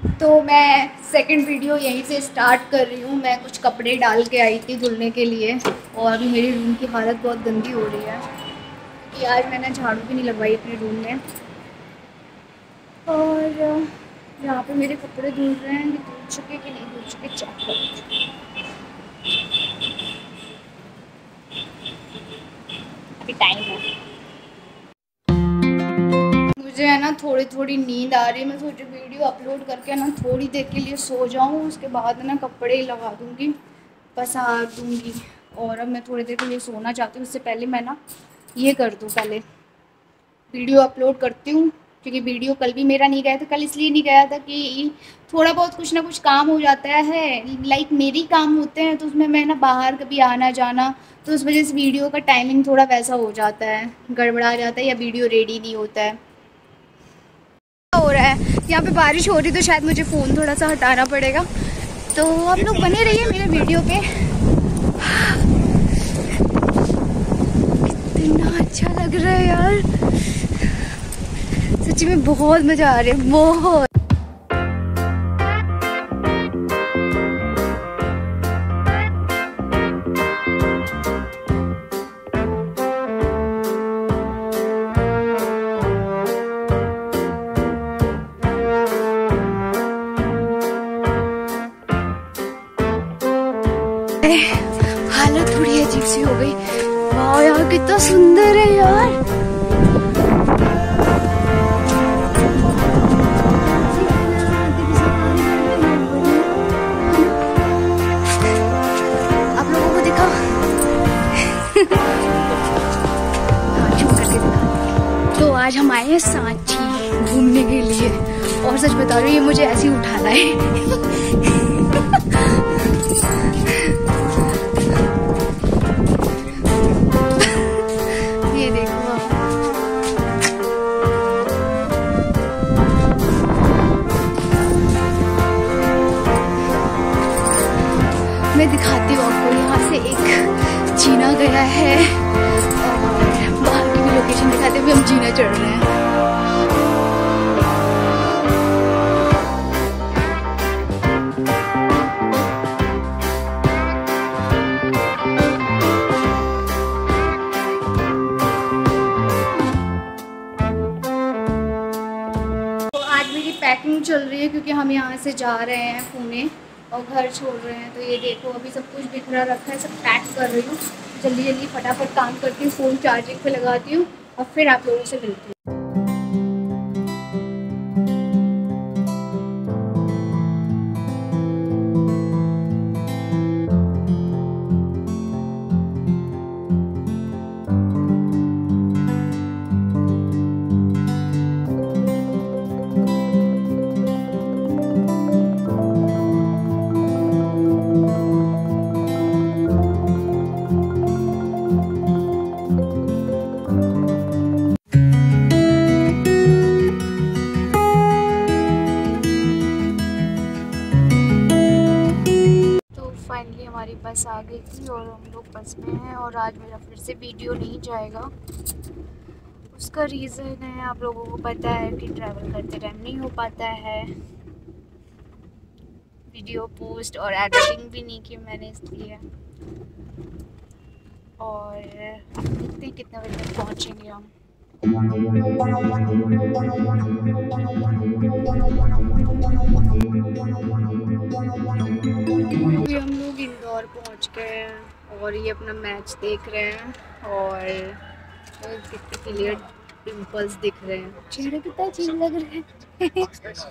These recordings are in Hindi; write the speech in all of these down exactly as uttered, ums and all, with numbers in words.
तो मैं सेकंड वीडियो यहीं से स्टार्ट कर रही हूँ। मैं कुछ कपड़े डाल के आई थी धुलने के लिए और अभी मेरी रूम की हालत बहुत गंदी हो रही है क्योंकि आज मैंने झाड़ू भी नहीं लगवाई अपने रूम में। और यहाँ पे मेरे कपड़े धुल रहे हैं कि धुल चुके कि नहीं धुल चुके चेक करो। अभी टाइम है, मुझे है ना थोड़ी थोड़ी नींद आ रही है। मैं सोची वीडियो अपलोड करके ना थोड़ी देर के लिए सो जाऊँ, उसके बाद ना कपड़े लगा दूँगी, पसार दूँगी। और अब मैं थोड़ी देर के लिए सोना चाहती हूँ, उससे पहले मैं ना ये कर दूँ, पहले वीडियो अपलोड करती हूँ। क्योंकि वीडियो कल भी मेरा नहीं गया था। कल इसलिए नहीं गया था कि थोड़ा बहुत कुछ ना कुछ काम हो जाता है, लाइक मेरी काम होते हैं तो उसमें मैं ना बाहर कभी आना जाना, तो उस वजह से वीडियो का टाइमिंग थोड़ा वैसा हो जाता है, गड़बड़ा जाता है या वीडियो रेडी नहीं होता है। हो रहा है यहाँ पे बारिश हो रही, तो शायद मुझे फ़ोन थोड़ा सा हटाना पड़ेगा। तो आप लोग बने रहिए मेरे वीडियो पे। कितना अच्छा लग रहा है यार, सच्ची में बहुत मज़ा आ रहा है, बहुत। हालत थोड़ी अजीब सी हो गई। वाह यार कितना सुंदर है यार। आप लोगों को दिखा हाँ छू करके दिखा। तो आज हम आए हैं सांची घूमने के लिए, और सच बता रही हूँ ये मुझे ऐसे ही उठाना है। मैं दिखाती हूँ आपको, यहाँ से एक जीना गया है और बाहर की भी लोकेशन दिखाते हुए हम जीना चढ़ रहे हैं। तो आज मेरी पैकिंग चल रही है क्योंकि हम यहाँ से जा रहे हैं पुणे और घर छोड़ रहे हैं। तो ये देखो अभी सब कुछ बिखरा रखा है, सब पैक कर रही हूँ। जल्दी जल्दी फटाफट काम करती हूँ, फ़ोन चार्जिंग पे लगाती हूँ और फिर आप लोगों से मिलती हूँ। फाइनली हमारी बस आ गई थी और हम लोग बस में हैं। और आज मेरा फिर से वीडियो नहीं जाएगा, उसका रीज़न है आप लोगों को पता है कि ट्रैवल करते टाइम नहीं हो पाता है वीडियो पोस्ट, और एडिटिंग भी नहीं की मैंने इसलिए। और देखते हैं कितने बजे तक पहुँचेंगे हम। अभी हम लोग इंदौर पहुंच गए हैं और ये अपना मैच देख रहे हैं और कितने क्लियर पिंपल्स दिख रहे हैं, चेहरे कितना अजीब लग रहे हैं।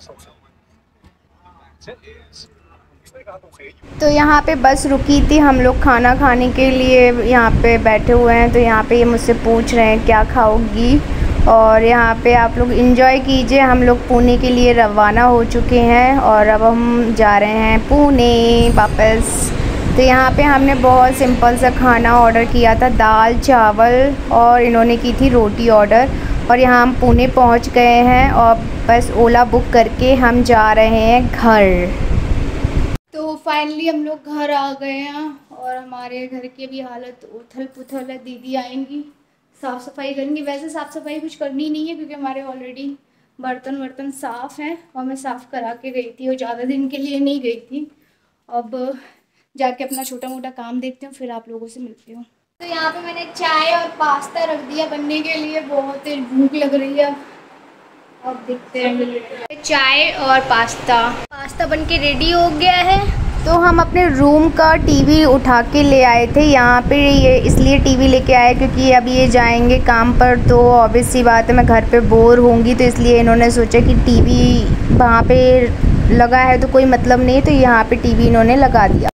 तो यहाँ पे बस रुकी थी, हम लोग खाना खाने के लिए यहाँ पे बैठे हुए हैं। तो यहाँ पे ये मुझसे पूछ रहे हैं क्या खाओगी, और यहाँ पे आप लोग एंजॉय कीजिए। हम लोग पुणे के लिए रवाना हो चुके हैं और अब हम जा रहे हैं पुणे वापस। तो यहाँ पे हमने बहुत सिंपल सा खाना ऑर्डर किया था, दाल चावल, और इन्होंने की थी रोटी ऑर्डर। और यहाँ हम पुणे पहुँच गए हैं और बस ओला बुक करके हम जा रहे हैं घर। तो फाइनली हम लोग घर आ गए हैं और हमारे घर की भी हालत उथल पुथल है। दीदी आएंगी, साफ़ सफाई करेंगी। वैसे साफ़ सफाई कुछ करनी नहीं है क्योंकि हमारे ऑलरेडी बर्तन वर्तन साफ़ हैं और मैं साफ़ करा के गई थी और ज़्यादा दिन के लिए नहीं गई थी। अब जाके अपना छोटा मोटा काम देखती हूँ, फिर आप लोगों से मिलती हूँ। तो यहाँ पे मैंने चाय और पास्ता रख दिया बनने के लिए, बहुत तेज भूख लग रही है। अब देखते हैं। चाय और पास्ता पास्ता बन के रेडी हो गया है। तो हम अपने रूम का टीवी उठा के ले आए थे यहाँ पे, ये इसलिए टीवी लेके आए क्योंकि अभी ये जाएंगे काम पर, तो ऑब्वियस सी बात है मैं घर पे बोर होंगी, तो इसलिए इन्होंने सोचा कि टीवी वहाँ पे लगा है तो कोई मतलब नहीं, तो यहाँ पे टीवी इन्होंने लगा दिया।